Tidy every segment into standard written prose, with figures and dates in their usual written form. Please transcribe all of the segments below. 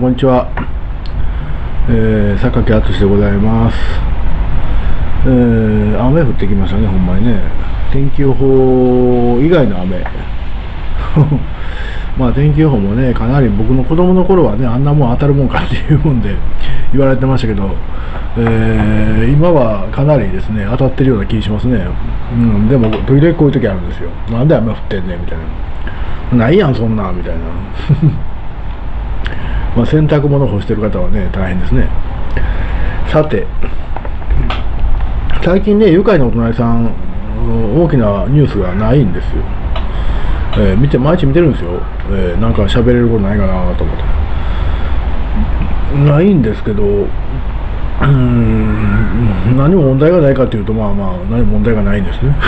んにちは。榊敦でございます。雨降ってきましたね、ほんまにね。天気予報以外の雨。まあ天気予報もね、かなり僕の子供の頃はね、あんなもん当たるもんかっていうもんで言われてましたけど、今はかなりですね、当たってるような気しますね。でも時々こういう時あるんですよ。なんで雨降ってんねんみたいな。ないやんそんなんみたいな。まあ洗濯物を干してる方はね、大変ですね。さて、最近ね、愉快なお隣さん、大きなニュースがないんですよ。毎日見てるんですよ。なんか喋れることないかなと思って。ないんですけど、何も問題がないかというと、まあ何も問題がないんですね。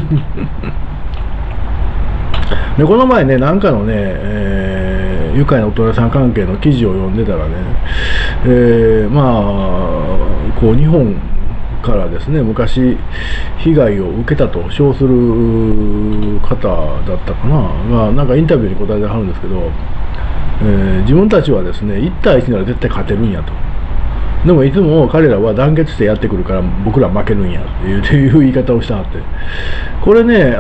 でこの前ね、なんかのね、愉快なお隣さん関係の記事を読んでたらね、こう日本からですね、昔被害を受けたと称する方だったかなが、なんかインタビューに答えてはるんですけど、自分たちはですね、1対1なら絶対勝てるんやと。でもいつも彼らは団結してやってくるから僕ら負けるんやっていう言い方をしたはって、これね、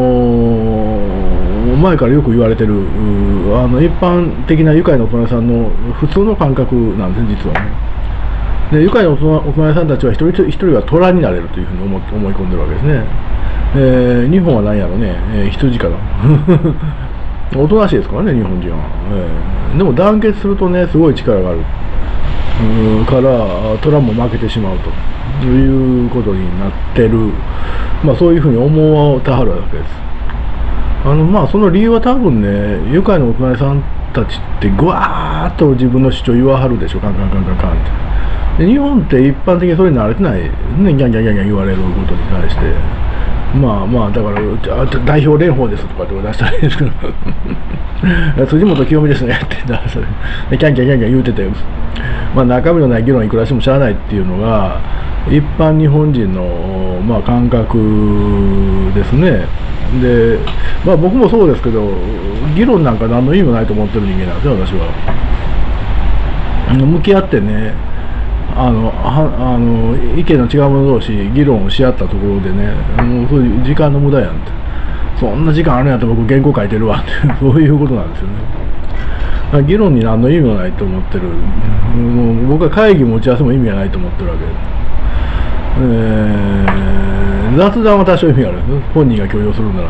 前からよく言われてる一般的な愉快なお隣さんの普通の感覚なんですね、実はね。で愉快なお隣さんたちは一人一人は虎になれるというふうに思い込んでるわけですね。日本は何やろね、羊かな。おとなしいですからね、日本人は。でも団結するとね、すごい力があるから虎も負けてしまうということになってる、そういうふうに思わたはるわけです。その理由は多分ね、愉快なお隣さんたちってぐわーっと自分の主張言わはるでしょ、カンカンカンカンカンって。で日本って一般的にそれに慣れてないね、ギャンギャンギャンギャン言われることに対して、だから代表連邦ですとかって出したらいいですけど辻元清美ですねって出したらキャンキャンキャンキャン言うてて、中身のない議論いくらしてもしゃあないっていうのが一般日本人の、感覚ですね。で、僕もそうですけど、議論なんか何の意味もないと思ってる人間なんですよ、私は。向き合ってね、意見の違う者同士議論をし合ったところでね、もうそういう時間の無駄やんって、そんな時間あるんやったら僕原稿書いてるわってそういうことなんですよね。議論に何の意味もないと思ってる。もう僕は会議も打ち合わせも意味がないと思ってるわけで、雑談は多少意味があるんです、本人が強要するなら。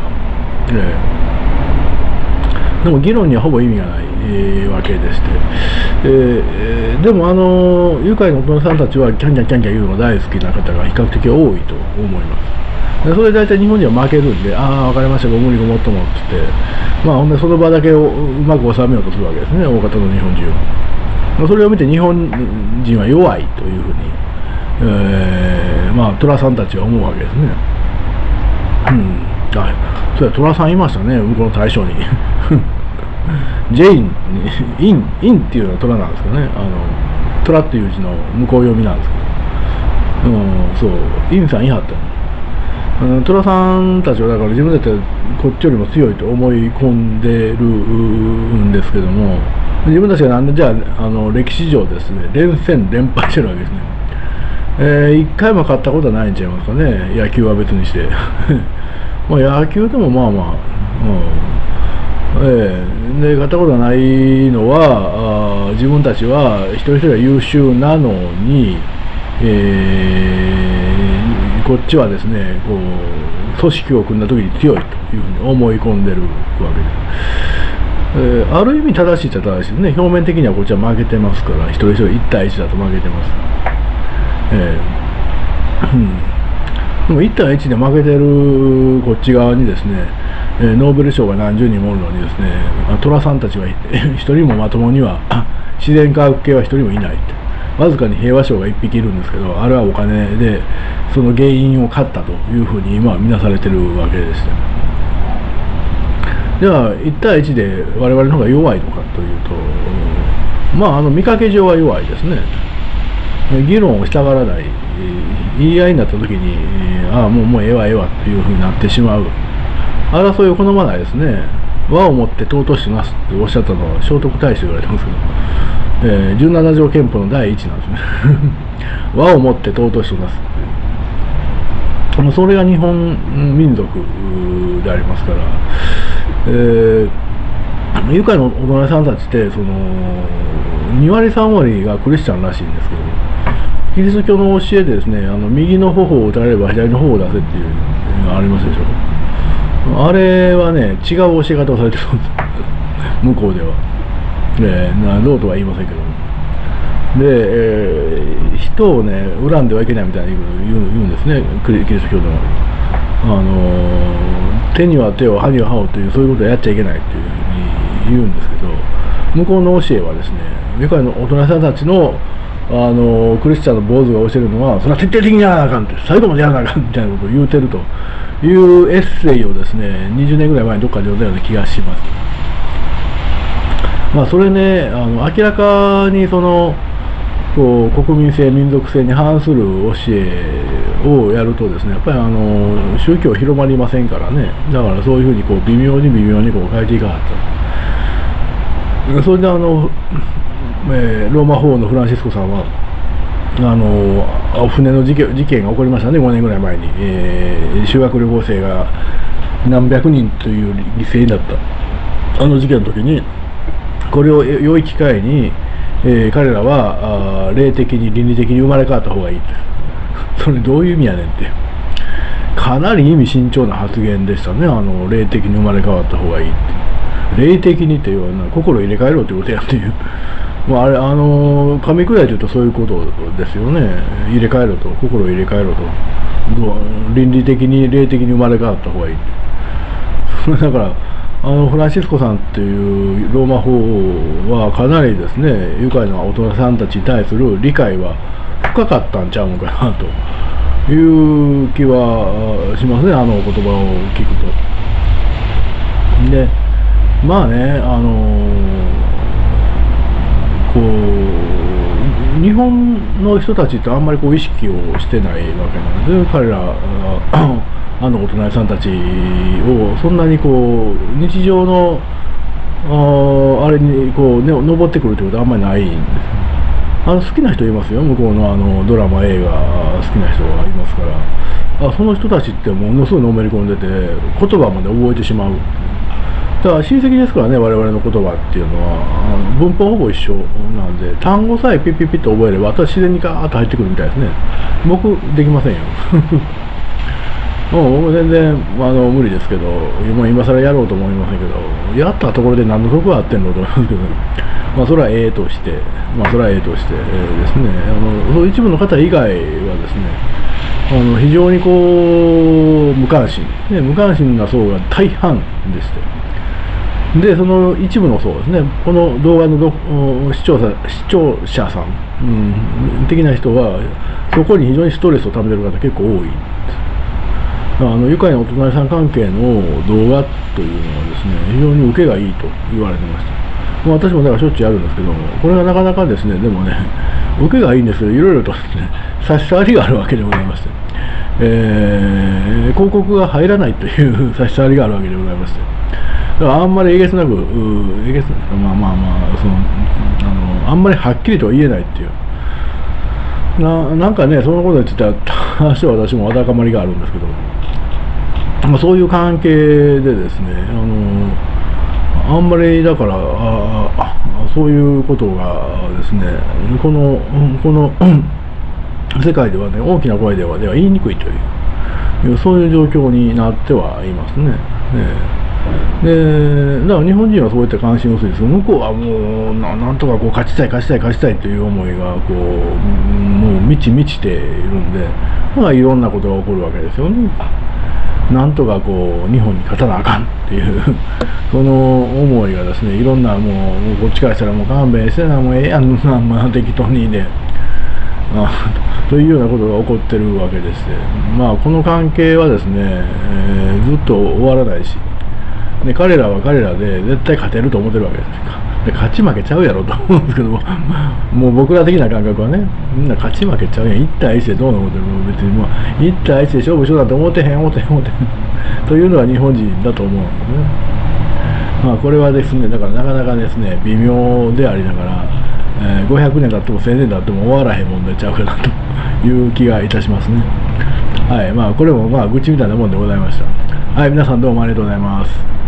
でも議論にはほぼ意味がない、わけでして、でも愉快な大人さんたちはキャンキャンキャンキャン言うのが大好きな方が比較的多いと思います。でそれで大体日本人は負けるんで、分かりました、ご無理ごもっともって言って、ほんでその場だけをうまく収めようとするわけですね、大方の日本人は。それを見て日本人は弱いというふうに、虎さんたちは思うわけですね。そうや、虎さんいましたね、向こうの大将に。ジェイン、インっていうのは虎なんですかね。虎っていう字の向こう読みなんですけど、そう、インさんいはったの。虎さんたちはだから自分たちはこっちよりも強いと思い込んでるんですけども、自分たちがなんでじゃあ歴史上ですね、連戦連敗してるわけですね。一回も勝ったことはないんちゃいますかね、野球は別にして。野球でもで勝ったことがないのは自分たちは一人一人が優秀なのに、こっちはですねこう組織を組んだ時に強いというふうに思い込んでるわけです。ある意味正しいっちゃ正しいですね。表面的にはこっちは負けてますから、一人一人1対1だと負けてます。でも1対1で負けてるこっち側にですね、ノーベル賞が何十人もおるのにですね、虎さんたちは一人もまともには自然科学系は一人もいないって、わずかに平和賞が1匹いるんですけど、あれはお金でその原因を買ったというふうに今は見なされてるわけでして、じゃあ1対1で我々の方が弱いのかというと、見かけ上は弱いですね。議論をしたがらない、言い合いになった時に、もうええわええわというふうになってしまう。争いを好まないですね。和をもって尊しとなすっておっしゃったのは聖徳太子と言われてますけど、 17条憲法の第一なんですね和をもって尊しとなすっていう、それが日本民族でありますから、愉快なお隣さんたちってその2割3割がクリスチャンらしいんですけど、キリスト教の教えでですね、右の頬を打たれれば左の頬を出せっていうのがありますでしょ。あれはね、違う教え方をされてるんです向こうでは。どうとは言いませんけど。で、人をね、恨んではいけないみたいに言うんですね、キリスト教では。手には手を、歯には歯をという、そういうことをやっちゃいけないというふうに言うんですけど、向こうの教えはですね、愉快の大人さんたちのクリスチャンの坊主が教えるのは、それは徹底的にやらなあかんって、最後までやらなあかんみたいなことを言うてるというエッセイをですね、20年ぐらい前にどっかで読んだような気がします。まあそれね、明らかにそのこう国民性、民族性に反する教えをやるとですね、やっぱり宗教広まりませんからね、だからそういうふうにこう微妙にこう変えていかはった。それでローマ法王のフランシスコさんは船の事件が起こりましたね、5年ぐらい前に、修学旅行生が何百人という犠牲になった事件の時に、これを良い機会に、彼らは霊的に倫理的に生まれ変わった方がいいってそれどういう意味やねんってかなり意味深長な発言でしたね。霊的に生まれ変わった方がいいって霊的にっていうのは心を入れ替えろということやっていう、まあ、あれ噛み砕いて言うとそういうことですよね。入れ替えろと、心を入れ替えろと、倫理的に霊的に生まれ変わった方がいいってだからフランシスコさんっていうローマ法王はかなりですね、愉快な大人さんたちに対する理解は深かったんちゃうのかなという気はしますね、あの言葉を聞くと。で、まあね、こう日本の人たちってあんまりこう意識をしてないわけなんです。彼らお隣さんたちをそんなにこう日常のあれにこう、ね、登ってくるということはあんまりないんです。好きな人いますよ、向こうのドラマ、映画好きな人がいますから、その人たちってものすごいのめり込んでて言葉まで覚えてしまう。だから親戚ですからね、我々の言葉っていうのは文法ほぼ一緒なんで、単語さえピッピッピッと覚えればあとは自然にガーッと入ってくるみたいですね。僕できませんよ僕全然無理ですけど、今更やろうと思いませんけど、やったところで何の得があってんのと思いますけど、まあそれはとして、ですね、一部の方以外はですね、非常にこう無関心、無関心な層が大半でして、でその一部の層ですね、この動画の視聴者さん、的な人はそこに非常にストレスをためている方結構多い。愉快なお隣さん関係の動画というのはですね、非常に受けがいいと言われてました。私もだからしょっちゅうやるんですけども、これがなかなかですね、でもね、受けがいいんですけど、いろいろとですね、差し障りがあるわけでございまして、広告が入らないという差し障りがあるわけでございまして、だからあんまりえげつなく、あんまりはっきりとは言えないっていう。なんかね、そのことについては、私もわだかまりがあるんですけど、そういう関係でですね、あんまりだからそういうことがですね、この世界ではね、大きな声では言いにくいという、そういう状況になってはいますね。でだから日本人はそういった関心薄いです。向こうはもうなんとかこう勝ちたいという思いがこうもう満ちているんで、いろんなことが起こるわけですよね。なんとかこう日本に勝たなあかんっていうその思いがですね、いろんなもうこっちからしたらもう勘弁してな、もうええやんな、適当にねというようなことが起こってるわけでして、この関係はですね、ずっと終わらないし、で彼らは彼らで絶対勝てると思ってるわけです。で勝ち負けちゃうやろと思うんですけどもう僕ら的な感覚はね、みんな勝ち負けちゃうやん、1対1でどうのことでも別にもう1対1で勝負しようなんて思ってへんというのは日本人だと思うんですね。これはですね、だからなかなかですね、微妙でありながら、 500年経っても1000年経っても終わらへん問題ちゃうかなという気がいたしますね。はい、まあこれもまあ愚痴みたいなもんでございました。はい、皆さんどうもありがとうございます。